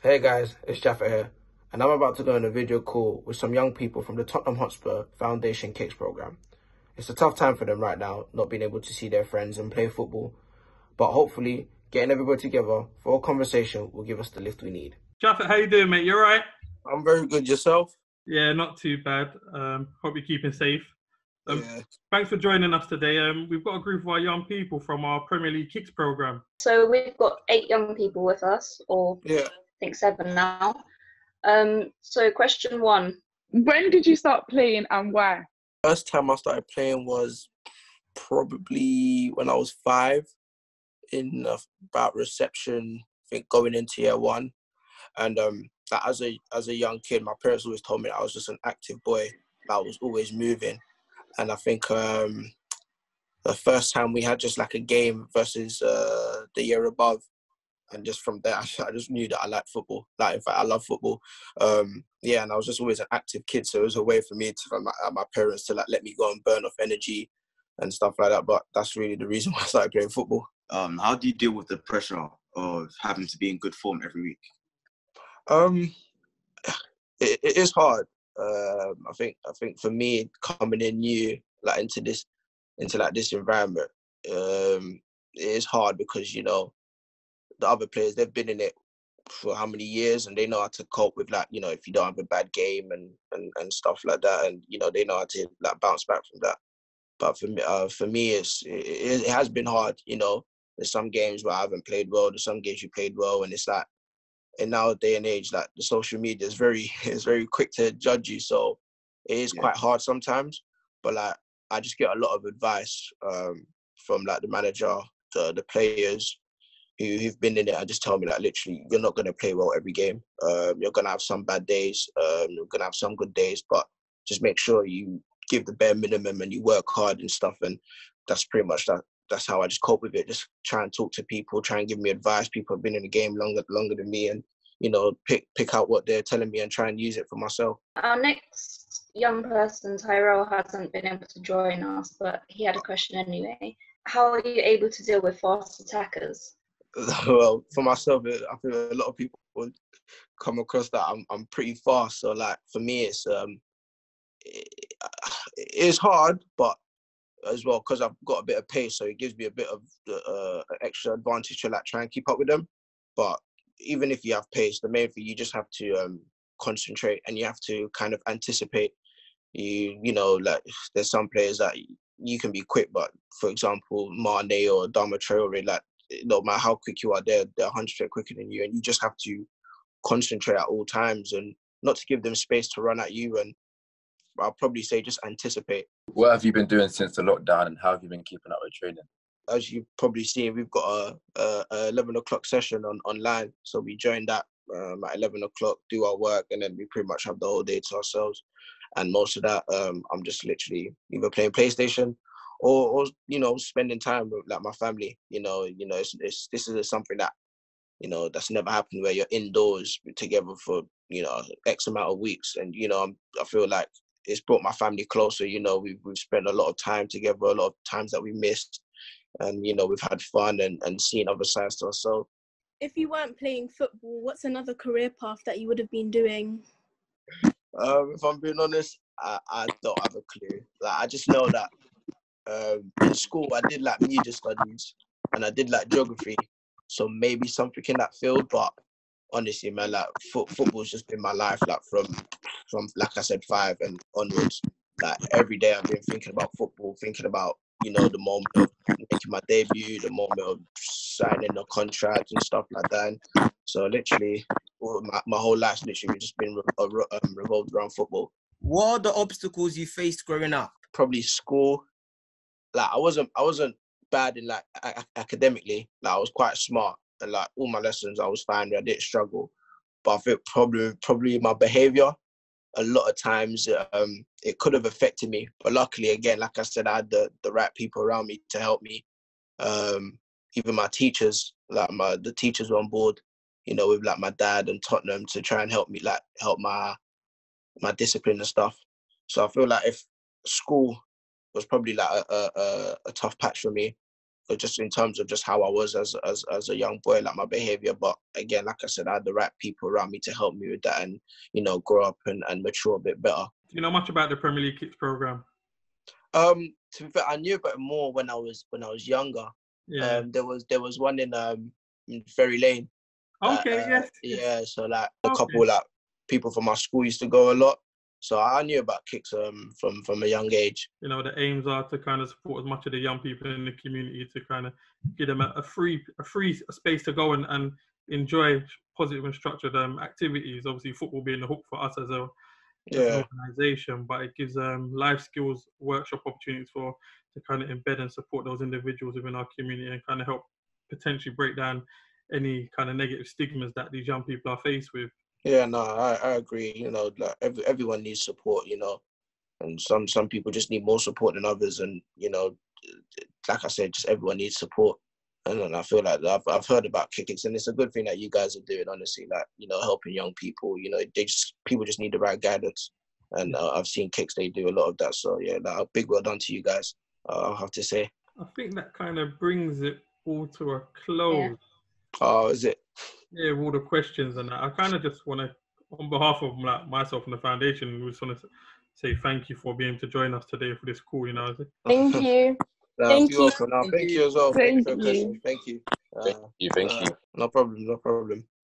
Hey guys, it's Japhet here, and I'm about to go on a video call with some young people from the Tottenham Hotspur Foundation Kicks program. It's a tough time for them right now, not being able to see their friends and play football, but hopefully getting everybody together for a conversation will give us the lift we need. Japhet, how you doing, mate? You all right? I'm very good. Yourself? Yeah, not too bad. Hope you're keeping safe. Yeah. Thanks for joining us today. We've got a group of our young people from our Premier League Kicks program. So we've got 8 young people with us, or Yeah. I think 7 now. So question 1. When did you start playing and why? First time I started playing was probably when I was 5 in about reception, I think going into year 1. And as a young kid, my parents always told me that I was just an active boy. I was always moving. And I think the first time we had just like a game versus the year above. And just from there, I just knew that I liked football. Like, in fact, I love football. Yeah, and I was just always an active kid. So it was a way for me, for my parents to like let me go and burn off energy and stuff like that. But that's really the reason why I started playing football. How do you deal with the pressure of having to be in good form every week? It is hard. I think for me coming in new like into this environment, it is hard because the other players, they've been in it for how many years, and they know how to cope with like if you don't have a bad game and stuff like that, and they know how to like bounce back from that. But for me, it has been hard. There's some games where I haven't played well. There's some games you played well, and it's like, in our day and age, like the social media is very quick to judge you. So it is quite hard sometimes. But like I just get a lot of advice from like the manager, the players who've been in it. And just tell me like literally, you're not gonna play well every game. You're gonna have some bad days. You're gonna have some good days, but just make sure you give the bare minimum and you work hard and stuff. And that's pretty much that. That's how I just cope with it. Just try and talk to people, try and give me advice. People have been in the game longer than me, and pick out what they're telling me and try and use it for myself. Our next young person, Tyrell, hasn't been able to join us, but he had a question anyway. How are you able to deal with fast attackers? Well, for myself, I feel a lot of people would come across that I'm pretty fast. So like for me, it's hard, but as well, because I've got a bit of pace, so it gives me a bit of extra advantage to like try and keep up with them. But even if you have pace, the main thing, you just have to concentrate, and you have to kind of anticipate. Like there's some players that you can be quick, but for example, Mane or Dama Traore, like no matter how quick you are, they're 100% quicker than you, and you just have to concentrate at all times and not to give them space to run at you. And I'll probably say just anticipate. What have you been doing since the lockdown, and how have you been keeping up with training? As you've probably seen, we've got a 11 o'clock session online. So we join that at 11 o'clock, do our work, and then we pretty much have the whole day to ourselves. And most of that, I'm just literally either playing PlayStation or spending time with like my family. This is something that, that's never happened, where you're indoors together for, X amount of weeks. And, I feel like it's brought my family closer. We've spent a lot of time together, a lot of times that we missed. And, we've had fun and seen other sides to ourselves. If you weren't playing football, what's another career path that you would have been doing? If I'm being honest, I don't have a clue. Like, I just know that in school, I did like media studies and I did like geography. So maybe something in that field, but honestly, man, like football's just been my life, like from like I said, 5 and onwards. Like every day I've been thinking about football, thinking about, the moment of making my debut, the moment of signing a contract and stuff like that. And so literally, my whole life's literally just been revolved around football. What are the obstacles you faced growing up? Probably school. Like I wasn't bad in like academically. Like I was quite smart, and like all my lessons I was fine with. I didn't struggle. But I think probably my behaviour, a lot of times it could have affected me. But luckily, again, like I said, I had the right people around me to help me. Even my teachers, like the teachers were on board, with like my dad and Tottenham to try and help me, like help my discipline and stuff. So I feel like if school was probably like a tough patch for me, just in terms of just how I was as a young boy, like my behavior. But again, like I said, I had the right people around me to help me with that and, you know, grow up and mature a bit better. Do you know much about the Premier League Kicks program? To be fair, I knew about it more when I was younger. Yeah. There was one in Ferry Lane. Okay, yes. Yeah, so like a couple like people from our school used to go a lot. So I knew about kicks from a young age. You know, the aims are to kind of support as much of the young people in the community to kind of give them a free space to go and enjoy positive and structured activities. Obviously, football being the hook for us as an organisation, but it gives life skills workshop opportunities to kind of embed and support those individuals within our community and kind of help potentially break down any kind of negative stigmas that these young people are faced with. Yeah, no, I agree. You know, like everyone needs support, you know, and some people just need more support than others. And, you know, like I said, just everyone needs support. And I feel like I've heard about kicks, and it's a good thing that you guys are doing, honestly, like, you know, helping young people. You know, people just need the right guidance. And I've seen kicks, they do a lot of that. So, yeah, like, a big well done to you guys, I'll have to say. I think that kind of brings it all to a close. Yeah. Oh, is it? Yeah, with all the questions and that. I kind of just want to, on behalf of like myself and the foundation, we just want to say thank you for being able to join us today for this call. You know, Thank you. Thank you. Welcome. No, thank you as well. Thank Thank you. you. Thank you. Thank you. No problem. No problem.